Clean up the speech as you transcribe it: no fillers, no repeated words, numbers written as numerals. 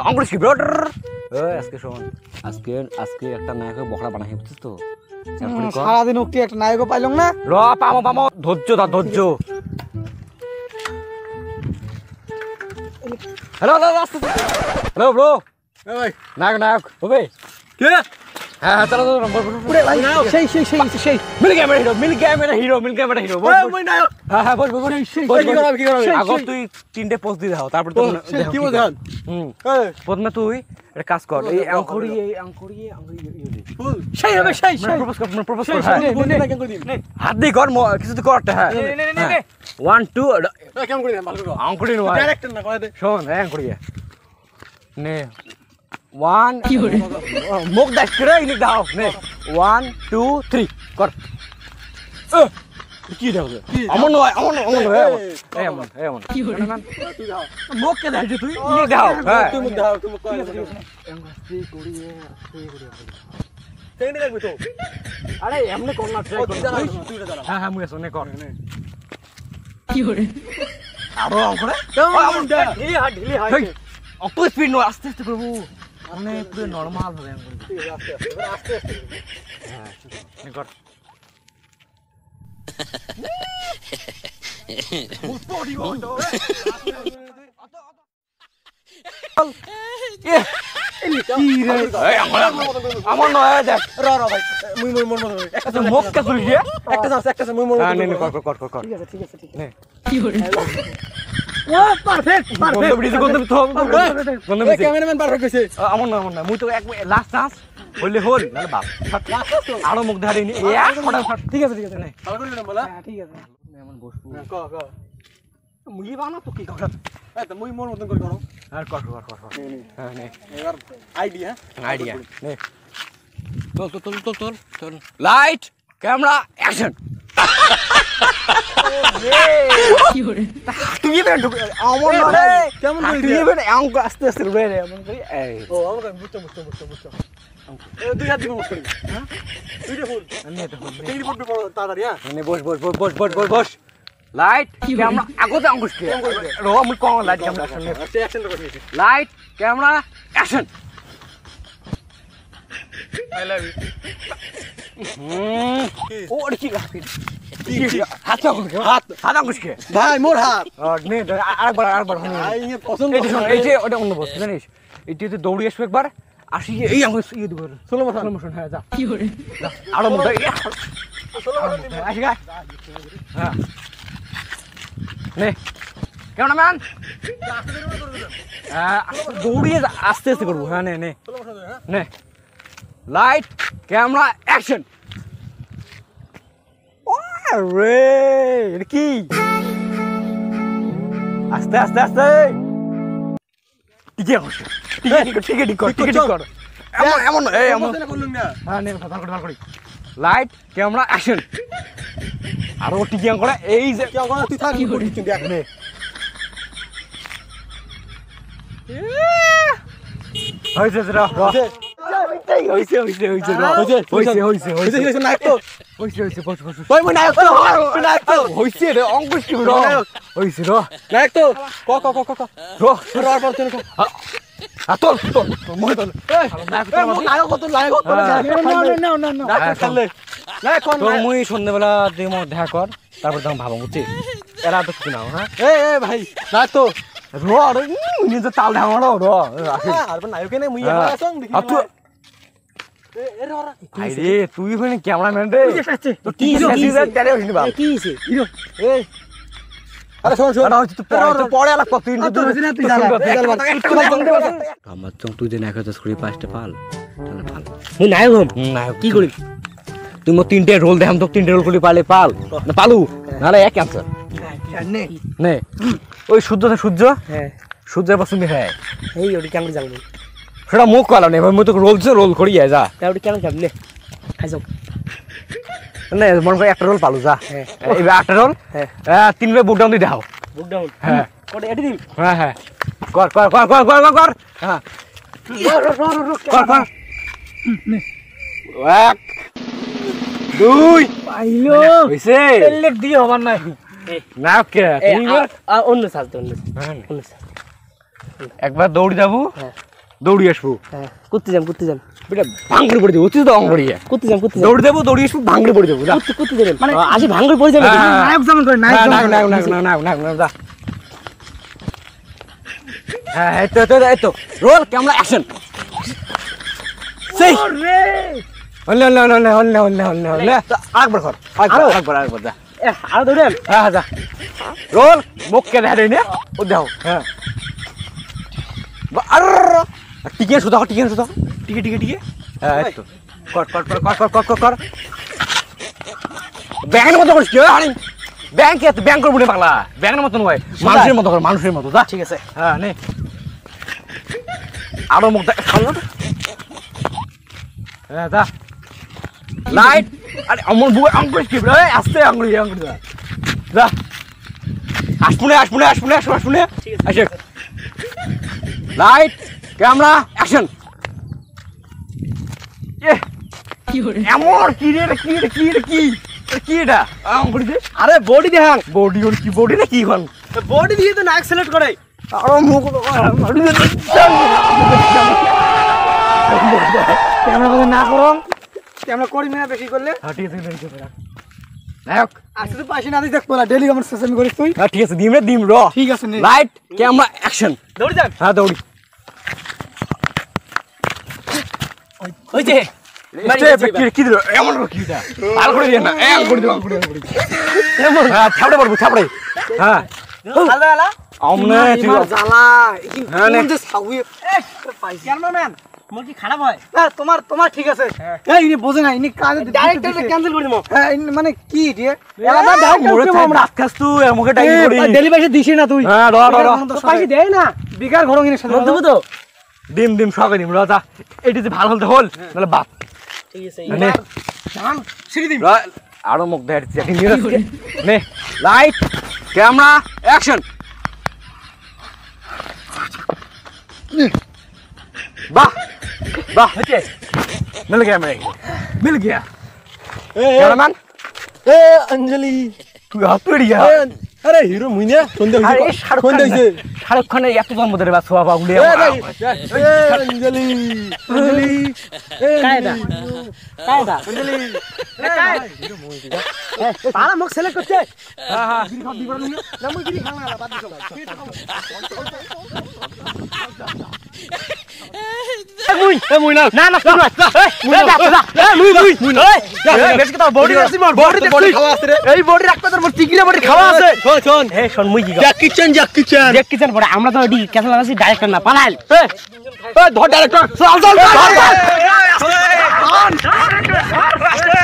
অঙ্কুশ কি ব্রোডার এই আজকে শোন আজকে একটা নায়ক বকরা বানাই বুঝছিস তো সারা দিন উঠে একটা নায়ক পাইলাম না র পামো ধৈর্য হ্যালো হ্যালো ব্রো এই ভাই নায়ক হবে কে হ্যাঁ চলো পুরে ভাই সেই মিল ক্যামেরা হিরো মই নায়ক হ্যাঁ বল কি করাবি আগত তুই তিনটে পোস্ট দিয়ে দাও তারপর কি বল দেন প্রথমে তুই একটা কাজ কর এই আঙ্কুরি ফুল সেই হবে সেই প্রপোজ কর হাত দিয়ে কর কিছু তো করতে হ্যাঁ 1 2 কেমন করে দেন ভালো করে আঙ্কুরি নো ডাইরেক্টর না কয় দে শোন আঙ্কুরি নে 1 মুখ দেখ করে ইনি দাও নে 1 2 3 কর কি দাও আমন কি হরে তুই দাও মুখ কে দাও তুই ইনি দাও হ্যাঁ তুই মুখ দাও তুমি কয় এমসি করিয়ে তেনে লাগবে তো আরে এমনি কোন না ট্রাই কর তুই দাঁড়া হ্যাঁ মুই শুনে কর কি হরে আরো করে ঢিলি হাই অত স্পিড নো আস্তে করব মানে পুরো নরমাল হবে আস্তে হ্যাঁ কর মুস্পড়ি গো আমার নয় দেখ র ভাই মুই মোর একটা মুখ কে তুই একটা মুই মোর নে কর ঠিক আছে নে কি হরে ও পারফেক্ট বন্ধ ভিডিও করতে তো বন্ধ ভিডিও ক্যামেরাম্যান পারফেক্ট কইছে আমার না মুই তো এক লাস্ট চান্স হইলে হল নালে বাপ আরো মুখ ধারিনি ঠিক আছে নে ভালো করে না বলা ঠিক আছে এমন বসবো ক মুই বানা তো কি কর এই তো মুই মোর মতন করে করো আর কর হ্যাঁ নে এবার আইডিয়া নে চল লাইট ক্যামেরা অ্যাকশন কি হরে তুই বেন আমার না কেমন করে তুই বেন আঙ্ক আস্তে রে এমন করি এই ও আমরা বুঝছো এই দুই হাত দিয়ে বস করি হ্যাঁ দুইটা ফুল নে তো তিন ফুট বড় তাড়াতাড়ি হ্যাঁ নে বস লাইট ক্যামেরা আগতে অঙ্কুশ কে রো আমি কোন লাইট ক্যামেরা অ্যাকশন নে অ্যাকশন করে light camera action I love you ও কি হাত অঙ্কুশ কে ভাই মোর হাত নে আরেকবার ভাই ইয়ে পছন্দ এই যে ওটা অন্য বস্তু জানিস এইটা দৌড়ি আসবে একবার আসি এই অঙ্কুশ ইয়ে দেব সোলো মোশন হ্যাঁ যা কি হরে আরো মোটা আসি গা হ্যাঁ নে ক্যামেরাম্যান দৌড়িয়ে আস্তে করবো হ্যাঁ নে লাইট ক্যামেরা অ্যাকশন রে এটা কি আস্তে টিকেট কর এমন হ্যাঁ নে ভালো করি লাইট ক্যামেরা অ্যাকশন আরো টিকিয়াং করে এই যে কি আগা তুই থাক কি করি তুই দেখ নে হইছে নায়ক তো ওই মই নায়ক তো হইছে রে অঙ্কুশ কি রে হইছে রে নায়ক তো ক আর পর তুই তোর মই তো নায়ক তো না চলে নায়ক কোন তোর মুই সন্ধ্যাবেলা তুই মোর দেখা কর তারপর তখন ভাবো বুঝছিস এরা তো কিছু না হ্যাঁ এ ভাই নায়ক তো নিজে তাল ঢামারো আর নায়ক নে মুই আসং দেখি আরে তুই ওখানে ক্যামেরাম্যান রে তো কি হিরো এই আরে শোন তুই পরে আলাপ কর তুই আমার তুই যে নায়ক হচ্ছিস করি 5টা পাল তাহলে পাল মুই নায়ক নায়ক কি করি তুই মো 3টে রোল দেখাম তো 3টে রোল করি পালে পাল না পালু নালে এক ক্যান্সার নে ওই সূর্য হ্যাঁ সূর্যের পাশে হ্যাঁ এই ওটি কেমন জানবি সেটা মুখ কলা নেই মুই তো রোল করি যা তা ওটি কেমন যাবি নে খাই যাও না মন করে একটা রোল পালু যা হ্যাঁ এইবার 8টা রোল হ্যাঁ 3 বে বুক ডাউন দি দাও বুক ডাউন হ্যাঁ কোটে এডি দিবি হ্যাঁ কর হ্যাঁ কর 1 2 পাইলো হইছে এলেক দিয়ে হবার নাই নায়ক কে অন্য সাজ একবার দৌড়ি যাবো দৌড়ি আসবো হ্যাঁ কুত্তি যান বেটা ভাঙড়ে পড়ে দেবো তুই তো ভাঙড়ে কুত্তি যান দৌড় দেবো দৌড়ি আসবো ভাঙড়ে পড়ে দেবো যা কুত্তি যাবেন মানে আসি ভাঙড়ে পড়ে যাবে নায়ক যেমন করে নায়ক না যা হ্যাঁ এই তো রোল ক্যামেরা অ্যাকশন সেই রে হলে আরেকবার কর আরেকবার যা আর দৌড়েন হ্যাঁ যা রোল মুখকে দেখা দেয় না ও দেখো হ্যাঁ আর টিকে শুধু টিকে হ্যাঁ এই তো কর ব্যাংকের মতো করিস কি আরে ব্যাংক করবো না বাংলা ব্যাংকের মতো নয় মানুষের মতো যা ঠিক আছে হ্যাঁ নে আরো মুখ দেখ হ্যাঁ যা লাইট আরে আমার বুকে আঙ্গুল কি রে আস্তে আঙ্গুল যা আসপুনে আসে লাইট ক্যামেরা অ্যাকশন এমন কি এটা আরে বডি দেখান বডি না কি হন বডি দিয়ে তো নায়ক সিলেক্ট করে আরো মুখ ক্যামেরা কথা না করো ক্যামেরা করি না বেশি করলে ঠিক আছে নায়ক আসলে তো পাশে না দিই দেখবো না ডেলি আমার সেশন করিস তুই ঠিক আছে দিম র ঠিক আছে নে লাইট ক্যামেরা অ্যাকশন দৌড়ি যান হ্যাঁ দৌড়ি ওই যে কি দিল এমন কিটা আর করে দিন না এমন করে দিও এমন হ্যাঁ ছাপড়ে হ্যাঁ হালদালা আমনে জ্বালা হ্যাঁ নে যে সাউই ক্যামেরাম্যান মোর কি খারাপ হয় না তোমার ঠিক আছে এই ইনি বোঝে না ইনি কাজ ডাইরেক্টর ক্যান্সেল করে দিমু হ্যাঁ মানে কি রে এলাদা ডাইরেক্টর আমরা আজকাল তুই আমাকে টাইম করি ডেলি পয়সা দিছিস না তুই হ্যাঁ র পয়সা দেই না বিকার ঘর কিনে সাথে দেব তো ডিম সকালে ডিম রাজা এটি যে ভালো হলতে হল নালে বাপ ঠিক আছে নে জান সিরি দিম আরো মুখ দেখাচ্ছি একদিন নে লাইট ক্যামেরা অ্যাকশন वाह मिल गया कैमरामैन ए अंजलि तू हातुड़िया अरे हीरो मुइने संदे अरे शाहरुख खान এত জন্ম ধরে বাস বাবা উড়ে ए अंजलि कायदा अंजलि हीरो मुइने पाला मुख सेलेक्ट করছে हां हां গিরি খাও দিবার না মুই গিরি খাও না বাদ দিছো মুই না মুই বেশি কথা বডি আছে মোর বডি খাওয়া আছে রে এই বডি রাখতে তোর মোর টিকিরা বডি খাওয়া আছে শোন হে শোন মুই কি জ্যাক কিচেন বড় আমরা তো এডি ক্যাসেল আছি ডাইরেক্টর না পালাল এ ধর ডাইরেক্টর চল